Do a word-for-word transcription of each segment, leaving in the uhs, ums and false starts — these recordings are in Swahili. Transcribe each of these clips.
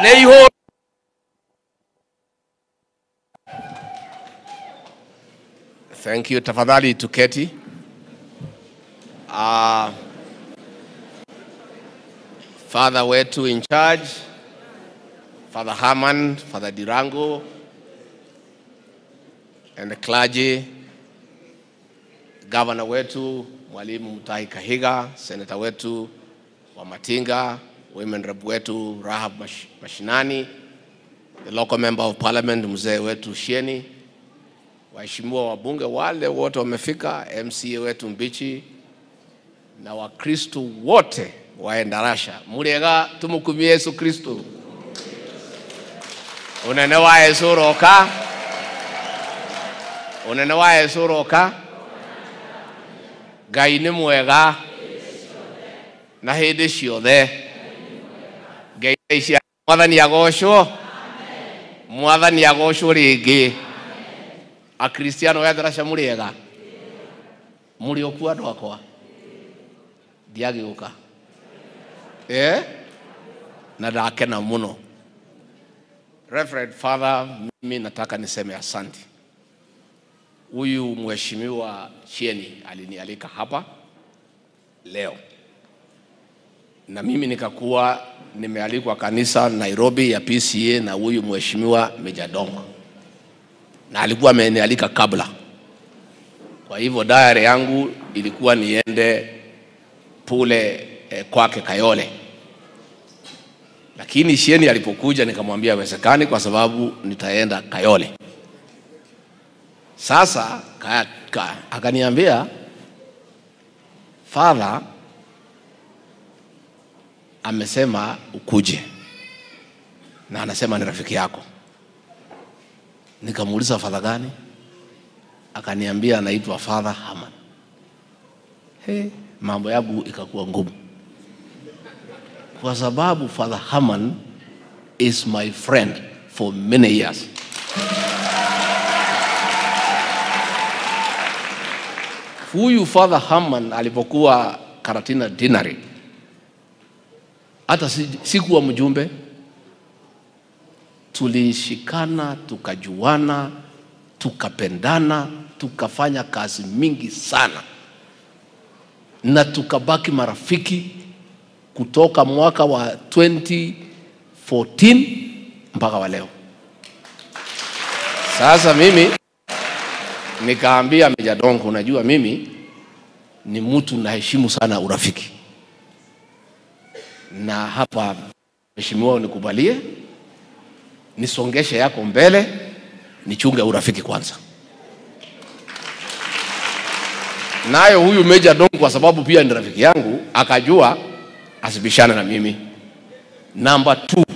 They hold. Thank you. Tafadhali tuketi. Uh, Father wetu in charge, Father Herman, Father Dirango, and the clergy, Governor wetu, Mwalimu Mutahi Kahiga, Senator wetu wa Matinga, Women Rep wetu Rahab Mashinani, the local member of parliament Mzee wetu Shieni, waheshimiwa wabunge wale wote wamefika, M C A wetu Mbichi, na Wakristo wote wa Endarasha. Muriega tumukumie Yesu Kristo. Unene wa Yesu roka. Unene wa Yesu roka. Ngai nĩ mwega. Na hĩndĩ ciothe. Ngai cia Mwathani agocwo. Mwathani agocwo rĩngĩ. Akristiano wa Endarasha muriega. Muri okuwa andũ akwa. Diagĩũka. Eh? Na ndakena muno. Reverend Father, mimi nataka niseme asante. Huyu mheshimiwa Shieni alinialika hapa leo. Na mimi nikakuwa nimealikwa kanisa Nairobi ya P C A na huyu mheshimiwa Mejadongo. Na alikuwa amenialika kabla. Kwa hivyo diary yangu ilikuwa niende pule eh, kwake Kayole. Lakini Shieni alipokuja nikamwambia haiwezekani kwa sababu nitaenda Kayole. Sasa ka, ka, akaniambia Father amesema ukuje. Na anasema ni rafiki yako. Nikamuuliza Father gani? Akaniambia anaitwa Father Herman. He, mambo yangu ikakuwa ngumu. Kwa sababu Father Herman is my friend for many years. Huyu Father Herman alipokuwa Karatina Dinari, hata sikuwa mjumbe, tulishikana, tukajuana, tukapendana, tukafanya kazi mingi sana. Na tukabaki marafiki kutoka mwaka wa twenty fourteen mpaka wa leo. Sasa mimi nikaambia Mejadongo, unajua mimi ni mtu naheshimu sana urafiki. Na hapa mheshimiwa nikubalie nisongeshe yako mbele, nichunge urafiki kwanza. Nayo huyu Mejadongo kwa sababu pia ni rafiki yangu, akajua asibishane na mimi. Number two,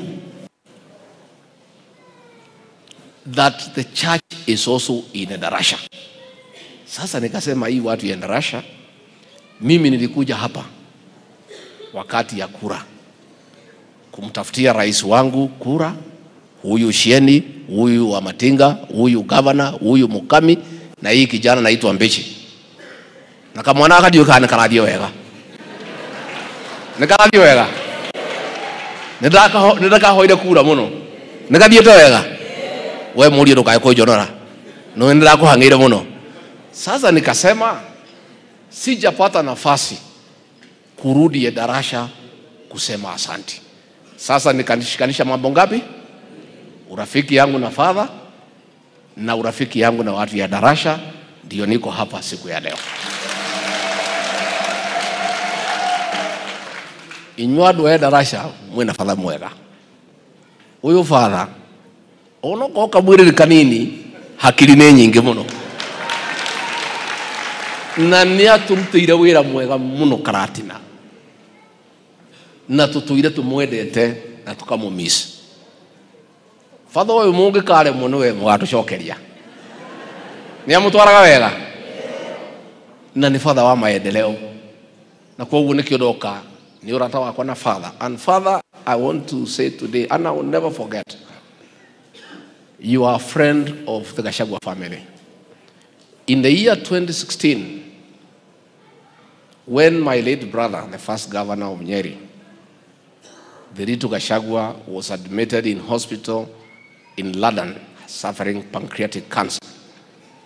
that the church is also in Endarasha. Sasa nikasema hii watu ya Endarasha, mimi nilikuja hapa wakati ya kura kumtafutia rais wangu kura, huyu Shieni, huyu wa Matinga, huyu governor, huyu Mukami, na hii kijana naitwa Mbichi. Na kama mwana akadio kana karadio wega. Nikaradio wega. Nidaka nidaka hoida kura muno. Nikathiete wega. We muri ndukaye kujonora. No ndirako hangire muno. Sasa nikasema sijapata nafasi kurudi Endarasha kusema asante. Sasa nikanishikanisha mambo ngapi? Urafiki yangu na Father na urafiki yangu na watu ya Endarasha, ndio niko hapa siku ya leo. Inyuadu wa Endarasha mwena Father mwega. Huyu Father ono ko kabwiri kanini hakiri ne nyingi muno. Na niya tumutire wira mwega muno Karatina. Na tutuire tumwendete na tukamumisa. Father uyu mungi kare muno we mwatucokeria. Ni amutwaraga wega. Na ni Father wa maendeleo. Na kwa ugu nikiodoka ni urata wakwa na Father. And Father, I want to say today, and I will never forget, you are a friend of the Gachagua family. In the year twenty sixteen, when my late brother, the first governor of Nyeri, the little Gachagua was admitted in hospital in London suffering pancreatic cancer.